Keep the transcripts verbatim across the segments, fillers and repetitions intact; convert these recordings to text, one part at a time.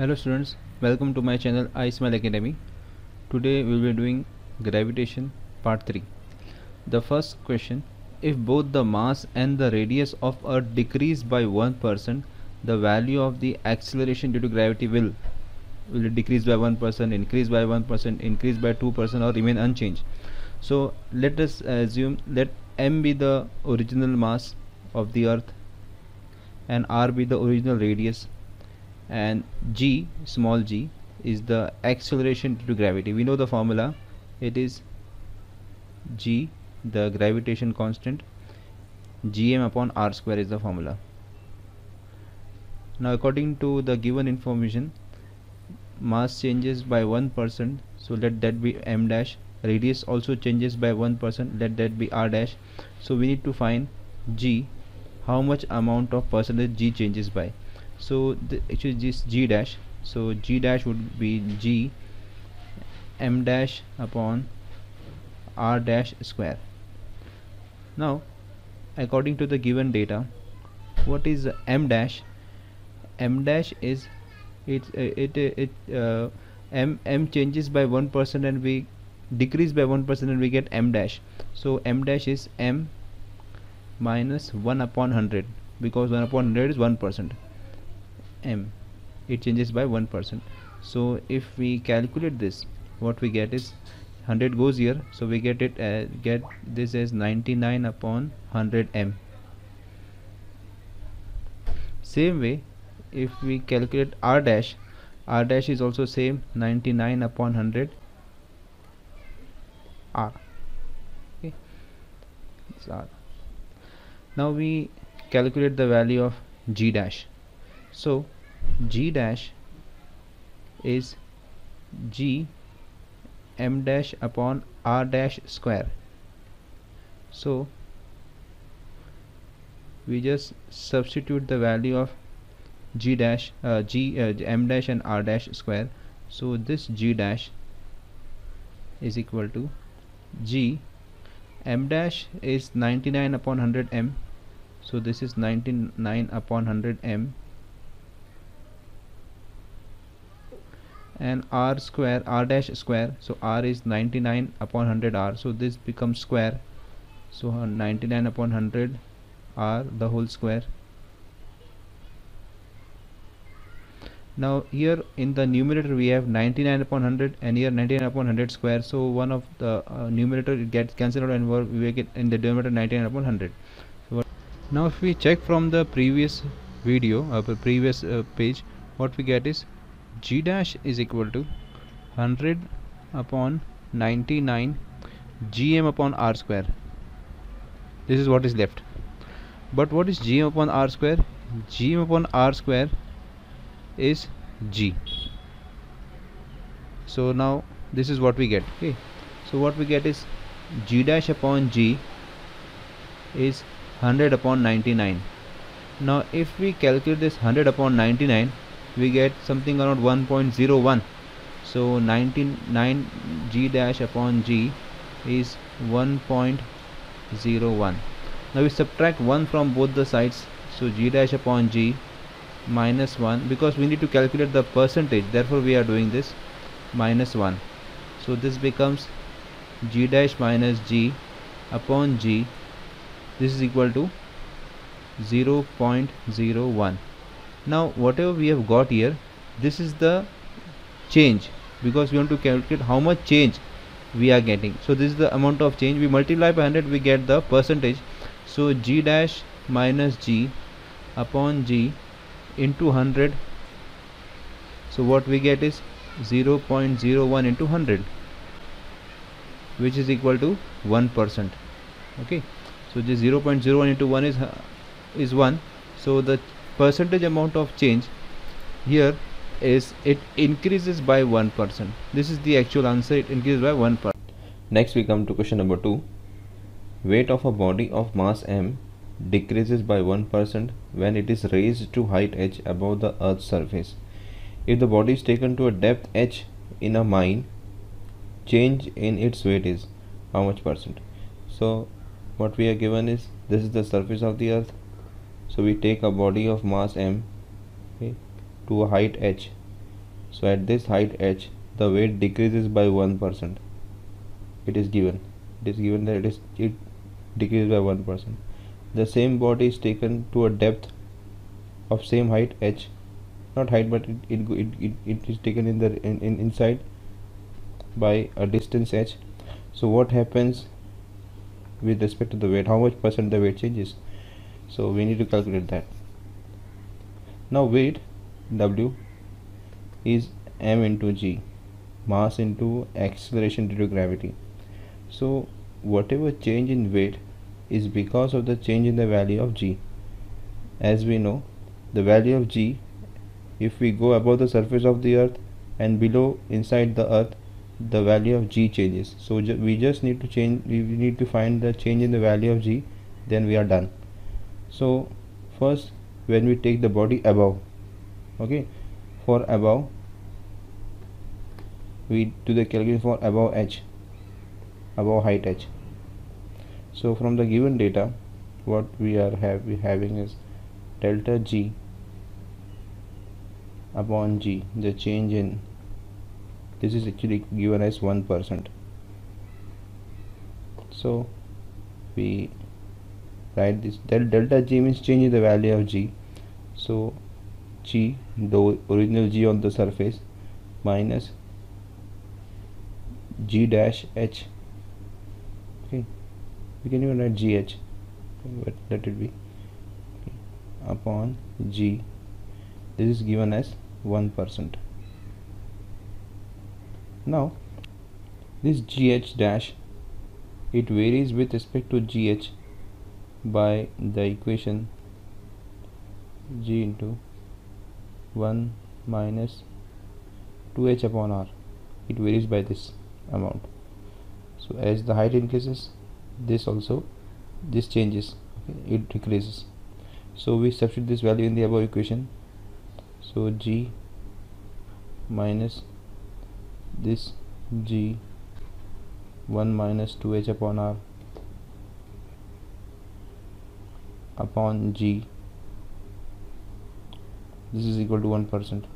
Hello students, welcome to my channel iSmile Academy. Today we will be doing gravitation part three. The first question: if both the mass and the radius of Earth decrease by one percent, the value of the acceleration due to gravity will will it decrease by one percent, increase by one percent, increase by two percent, or remain unchanged. So let us assume let m be the original mass of the Earth and r be the original radius, and g, small g, is the acceleration due to gravity. We know the formula. It is g, the gravitation constant, gm upon r square is the formula. Now according to the given information, mass changes by one percent, so let that be m dash. Radius also changes by one percent, let that be r dash. So we need to find g, how much amount of percentage g changes by. So the, actually this g dash, so g dash would be g m dash upon r dash square. Now according to the given data, what is m dash? M dash is it it it, it uh, m m changes by one percent and we decrease by one percent and we get m dash. So m dash is m minus one upon one hundred, because one upon one hundred is one percent. M, it changes by one percent. So if we calculate this, what we get is one hundred goes here, so we get it uh, get this as ninety-nine upon one hundred m. Same way, if we calculate r dash, r dash is also same, ninety-nine upon one hundred r. Okay, it's r. Now we calculate the value of g dash. So g dash is g m dash upon r dash square. So we just substitute the value of g dash uh, g uh, m dash and r dash square. So this g dash is equal to g m dash is ninety-nine upon one hundred m, so this is ninety-nine upon one hundred m, and r square, r dash square, so r is ninety-nine upon one hundred r, so this becomes square, so ninety-nine upon one hundred r the whole square. Now here in the numerator we have ninety-nine upon one hundred and here ninety-nine upon one hundred square, so one of the uh, numerator it gets cancelled out and we get in the denominator ninety-nine upon one hundred. So what now if we check from the previous video or uh, previous uh, page, what we get is g dash is equal to one hundred upon ninety-nine gm upon r square. This is what is left. But what is gm upon r square? Gm upon r square is g. So now this is what we get. Okay, so what we get is g dash upon g is one hundred upon ninety-nine. Now if we calculate this one hundred upon ninety-nine, we get something around one point zero one. So ninety-nine g dash upon g is one point zero one. Now we subtract one from both the sides, so g dash upon g minus one, because we need to calculate the percentage, therefore we are doing this, minus one. So this becomes g dash minus g upon g, this is equal to zero point zero one. Now whatever we have got here, this is the change, because we want to calculate how much change we are getting. So this is the amount of change. We multiply by one hundred, we get the percentage. So g dash minus g upon g into one hundred, so what we get is zero point zero one into one hundred, which is equal to one percent. Okay, so the zero point zero one into one is uh, is one. So the percentage amount of change here is it increases by one percent. This is the actual answer, it increases by one percent. Next we come to question number two. Weight of a body of mass m decreases by one percent when it is raised to height h above the earth's surface. If the body is taken to a depth h in a mine, change in its weight is how much percent? So what we are given is, this is the surface of the earth, so we take a body of mass m, okay, to a height h, So at this height h, the weight decreases by one percent. It is given. It is given that it is it decreases by one percent. The same body is taken to a depth of same height h, not height, but it it it, it, it is taken in the in, in inside by a distance h. So what happens with respect to the weight? How much percent the weight changes? So we need to calculate that. Now weight W is m into g, mass into acceleration due to gravity. So whatever change in weight is because of the change in the value of g. As we know, the value of g, if we go above the surface of the earth and below inside the earth, the value of g changes. So ju we just need to change, we need to find the change in the value of g, then we are done. So first, when we take the body above, okay, for above, we do the calculation for above h, above height h. So from the given data, what we are have we having is delta g upon g, the change in, this is actually given as one percent. So we write this del delta g means change in the value of g. So g, the original g on the surface, minus g dash h. Okay, we can even write gh, but let it be, okay, upon g. This is given as one percent. Now this gh dash, it varies with respect to gh by the equation g into one minus two h upon r. It varies by this amount. So as the height increases, this also, this changes, okay, it decreases. So we substitute this value in the above equation. So g minus this g one minus two h upon r upon g, this is equal to one percent.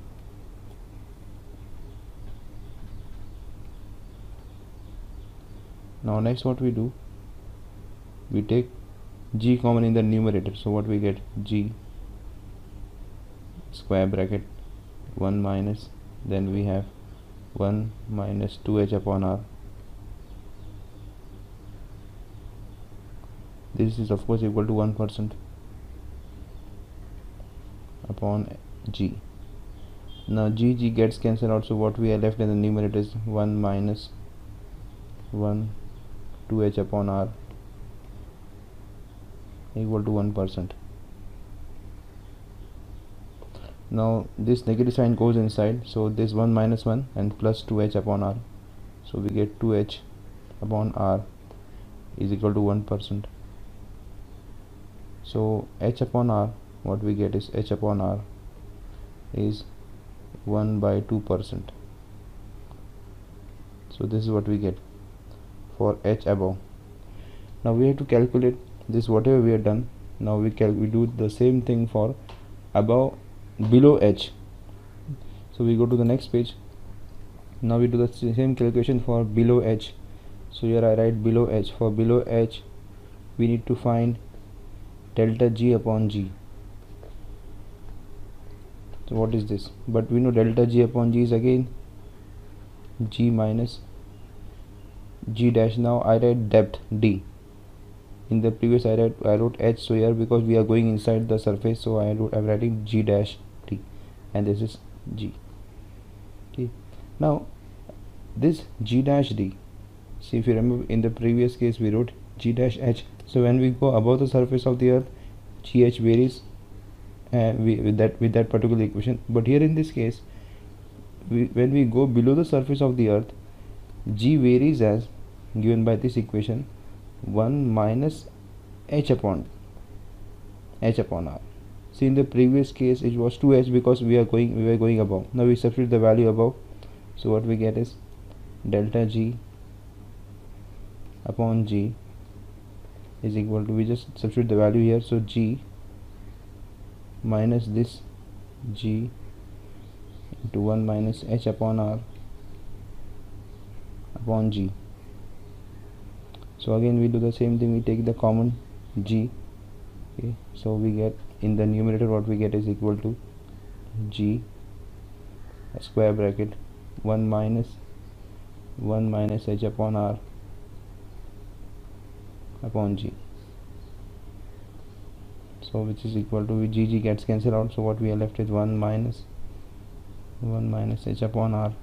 Now next what we do, we take g common in the numerator. So what we get, g square bracket one minus, then we have one minus two h upon r. This is of course equal to one percent upon g. Now g g gets cancelled out, so what we are left in the numerator is one minus one two h upon r equal to one percent. Now this negative sign goes inside, so this one minus one and plus two h upon r, so we get two h upon r is equal to one percent. So h upon r, what we get is h upon r is one by two percent. So this is what we get for h above. Now we have to calculate this, whatever we have done. Now we cal we do the same thing for above, below h. So we go to the next page. Now we do the same calculation for below h. So here I write below h. For below h, we need to find delta g upon g. So what is this? But we know delta g upon g is again g minus g dash. Now I write depth d. In the previous I wrote, I wrote h, so here because we are going inside the surface, so I wrote, I'm writing g dash d, and this is g. Okay. Now this g dash d, see if you remember in the previous case we wrote g dash h. So when we go above the surface of the earth, gh varies uh, we, with that with that particular equation. But here in this case, we, when we go below the surface of the earth, g varies as given by this equation, one minus h upon h upon r. See in the previous case it was two h because we are going we were going above. Now we substitute the value above. So what we get is delta g upon g is equal to, we just substitute the value here, so g minus this g into one minus h upon r upon g. So again we do the same thing, we take the common g. Okay, so we get in the numerator what we get is equal to g square bracket one minus one minus h upon r upon g. So which is equal to, g g gets cancelled out, so what we are left with one minus one minus h upon r.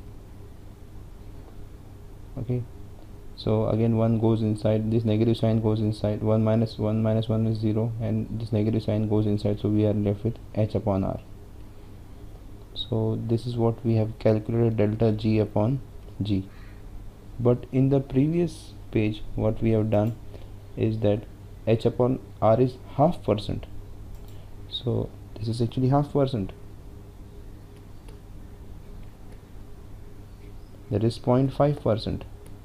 Okay, so again one goes inside, this negative sign goes inside, one minus one minus one is zero, and this negative sign goes inside, so we are left with h upon r. So this is what we have calculated, delta g upon g. But in the previous page what we have done is that h upon r is half percent, so this is actually half percent, that is zero point five percent.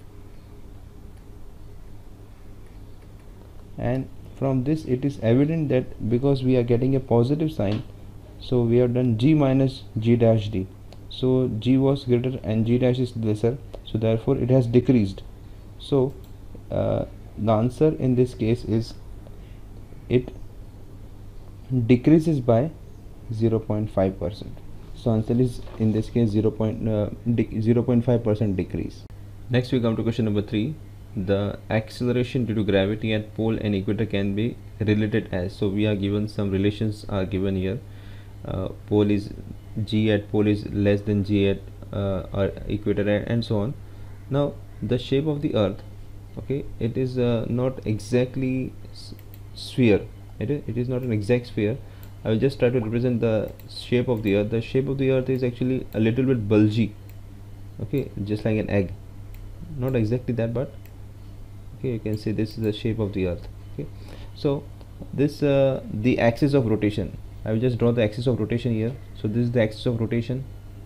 And from this it is evident that because we are getting a positive sign, so we have done g minus g dash d, so g was greater and g dash is lesser, so therefore it has decreased. So uh, the answer in this case is it decreases by zero point five percent. So answer is in this case zero point five percent decrease. Next we come to question number three. The acceleration due to gravity at pole and equator can be related as. So we are given some relations are given here. Uh, pole is g at pole is less than g at uh, or equator, and so on. Now the shape of the earth, okay, it is uh, not exactly sphere, it is, it is not an exact sphere. I will just try to represent the shape of the earth. The shape of the earth is actually a little bit bulgy, okay, just like an egg, not exactly that, but okay, you can see this is the shape of the earth. Okay, so this uh, the axis of rotation, I will just draw the axis of rotation here. So this is the axis of rotation,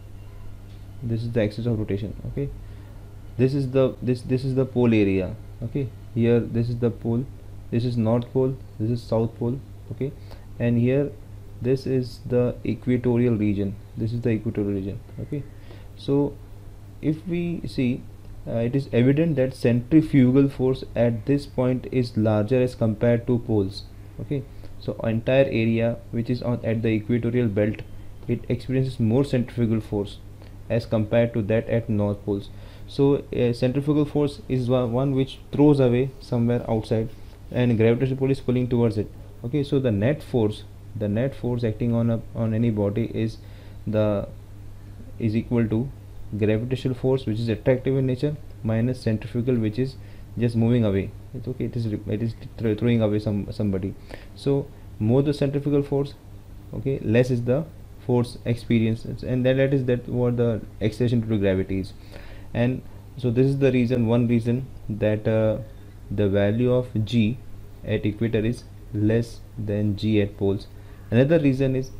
this is the axis of rotation. Okay, this is the this this is the pole area. Okay, here this is the pole, this is north pole, this is south pole. Okay, and here this is the equatorial region, this is the equatorial region. Okay, so if we see, uh, it is evident that centrifugal force at this point is larger as compared to poles. Okay, so entire area which is on at the equatorial belt, it experiences more centrifugal force as compared to that at north poles. So uh, centrifugal force is one, one which throws away somewhere outside, and gravitational pull is pulling towards it. Okay, so the net force, the net force acting on a on any body is the is equal to gravitational force, which is attractive in nature, minus centrifugal, which is just moving away. It's okay, it is it is th throwing away some somebody. So more the centrifugal force, okay, less is the force experience, and that, that is that what the acceleration due to gravity is. And so this is the reason, one reason that uh, the value of g at equator is less than g at poles. Another reason is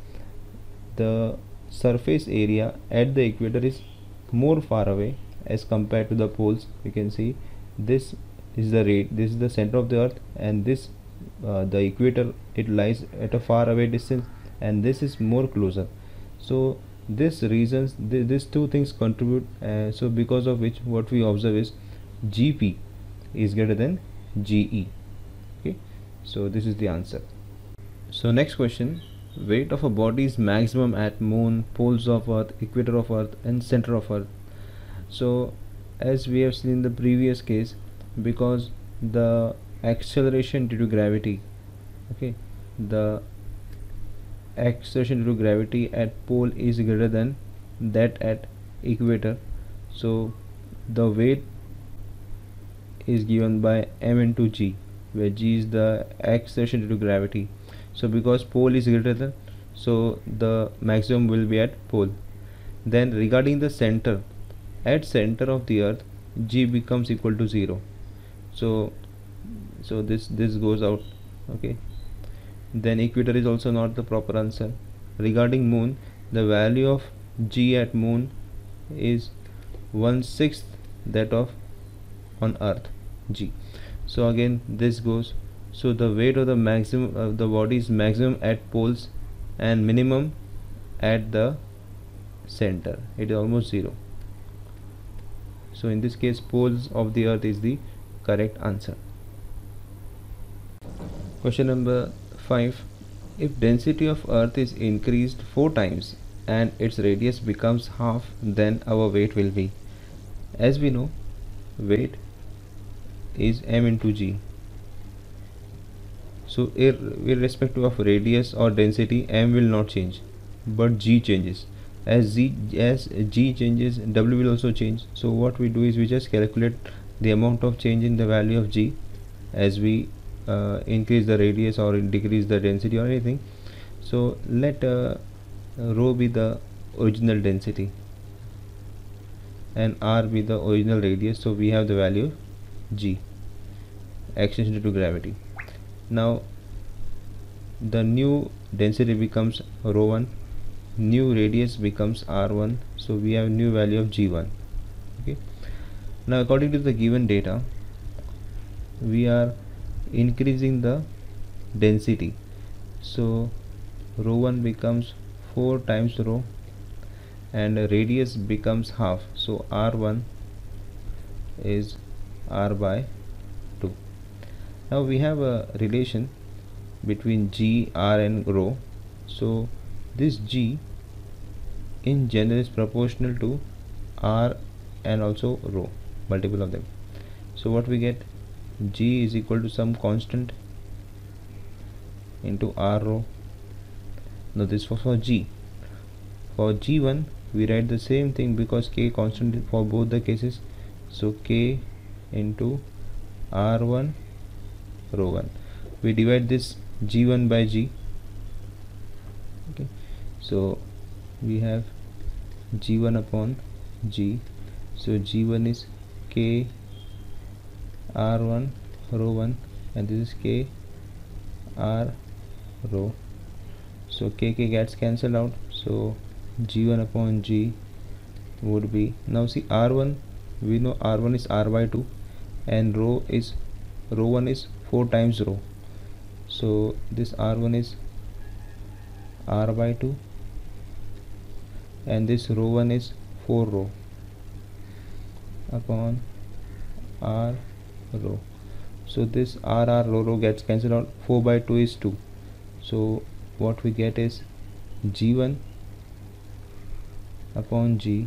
the surface area at the equator is more far away as compared to the poles. You can see this is the rate, this is the center of the earth, and this uh, the equator, it lies at a far away distance, and this is more closer. So this reasons th these two things contribute, uh, so because of which what we observe is G P is greater than G E. Okay, so this is the answer. So next question, weight of a body is maximum at moon, poles of earth, equator of earth, and center of earth. So as we have seen in the previous case, because the acceleration due to gravity, okay, the acceleration due to gravity at pole is greater than that at equator, so the weight is given by m into g, where g is the acceleration due to gravity. So because pole is greater than, so the maximum will be at pole. Then regarding the center, at center of the earth, g becomes equal to zero. So so this this goes out. Okay, then equator is also not the proper answer. Regarding moon, the value of g at moon is one sixth that of on earth, g. So again this goes. So the weight of the maximum of the body is maximum at poles and minimum at the center. It is almost zero. So in this case, poles of the earth is the correct answer. Question number five. If density of earth is increased four times and its radius becomes half, then our weight will be. As we know, weight is m into g. So ir irrespective of radius or density, m will not change, but g changes. As z as g changes, w will also change. So what we do is we just calculate the amount of change in the value of g as we uh, increase the radius or decrease the density or anything. So let uh, rho be the original density and r be the original radius. So we have the value g, acceleration due to gravity. Now the new density becomes rho one, new radius becomes r one, so we have new value of g one. Okay, now according to the given data, we are increasing the density, so rho one becomes four times rho and radius becomes half, so r one is r by two. Now we have a relation between g, r and rho. So this g in general is proportional to r and also rho, multiple of them. So what we get, g is equal to some constant into r rho. Now this was for g. For g one we write the same thing because k constant for both the cases, so k into r one rho one. We divide this g one by g. Okay, so we have g one upon g, so g one is k r one rho one and this is k r rho. So k k gets cancelled out, so g one upon g would be, now see r one, we know r one is r by two and rho is rho one is four times rho, so this r one is r by two and this rho one is four rho upon r rho. So this r r rho rho gets cancelled out, four by two is two, so what we get is g one upon g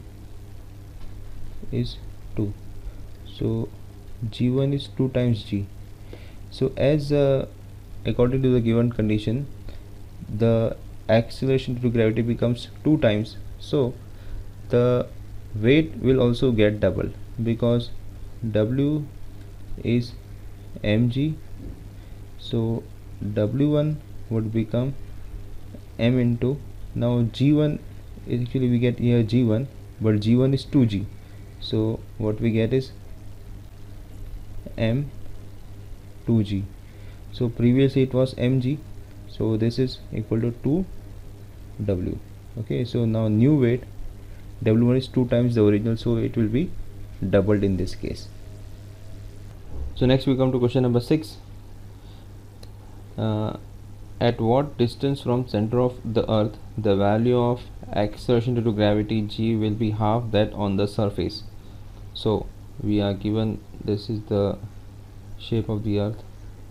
is two, so g one is two times g. So as uh, according to the given condition, the acceleration due to gravity becomes two times, so the weight will also get double because w is mg, so w one would become m into, now g one actually we get here g one, but g one is two g, so what we get is m two g. So previously it was mg, so this is equal to two w. Okay, so now new weight w one is two times the original, so it will be doubled in this case. So next we come to question number six. Uh, at what distance from center of the earth the value of acceleration due to gravity g will be half that on the surface? So we are given, this is the shape of the earth,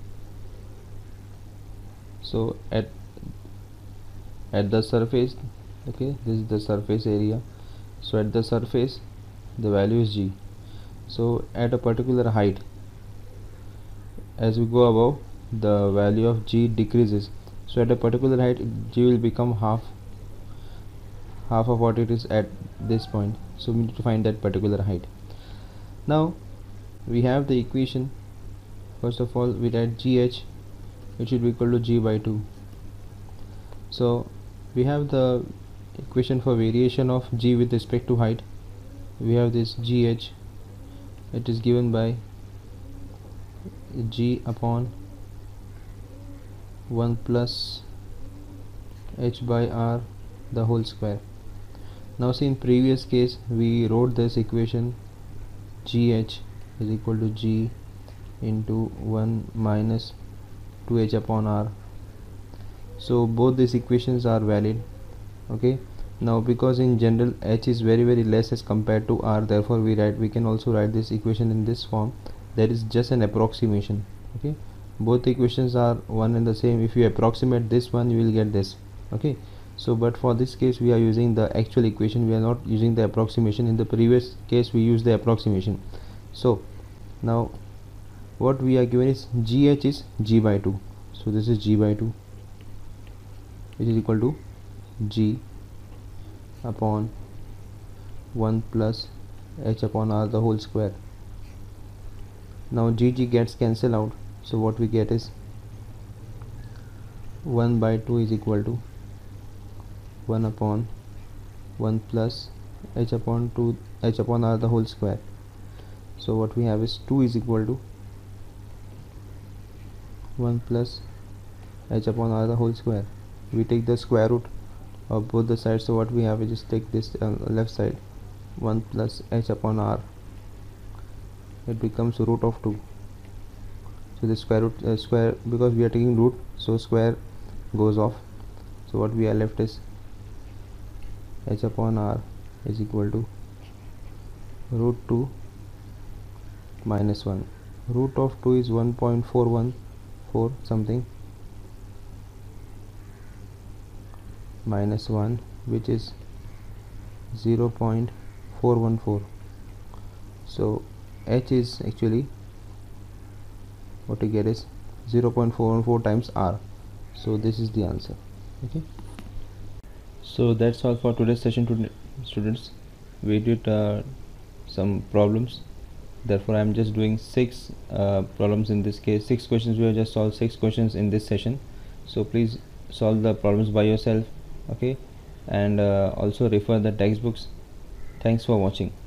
so at at the surface, okay, this is the surface area, so at the surface the value is g, so at a particular height, as we go above, the value of g decreases, so at a particular height g will become half half of what it is at this point, so we need to find that particular height. Now we have the equation. First of all, we write gh, it should be equal to g by two. So we have the equation for variation of g with respect to height. We have this gh, it is given by g upon one plus h by r the whole square. Now see, in previous case we wrote this equation gh is equal to g into one minus two h upon r, so both these equations are valid. Okay, Now because in general h is very very less as compared to r, therefore we write we can also write this equation in this form. That is just an approximation. Okay, both equations are one and the same. If you approximate this one, you will get this. Okay, so but for this case we are using the actual equation, we are not using the approximation. In the previous case we used the approximation. So now what we are given is gh is g by two. So this is g by two, which is equal to g upon one plus h upon r the whole square. Now gg gets cancelled out, so what we get is one by two is equal to one upon one plus h upon two h upon r the whole square. So what we have is two is equal to one plus h upon r the whole square. We take the square root of both the sides, so what we have is just take this uh, left side, one plus h upon r, it becomes root of two. So the square root uh, square, because we are taking root, so square goes off. So what we are left is h upon r is equal to root two minus one. Root of two is one point four one four something minus one, which is zero point four one four. So h is actually, what we get is zero point four one four times r. So this is the answer. Okay, so that's all for today's session. To students, we did uh, some problems, therefore I am just doing six uh, problems in this case. Six questions, we have just solved six questions in this session. So please solve the problems by yourself. Okay, and uh, also refer the textbooks. Thanks for watching.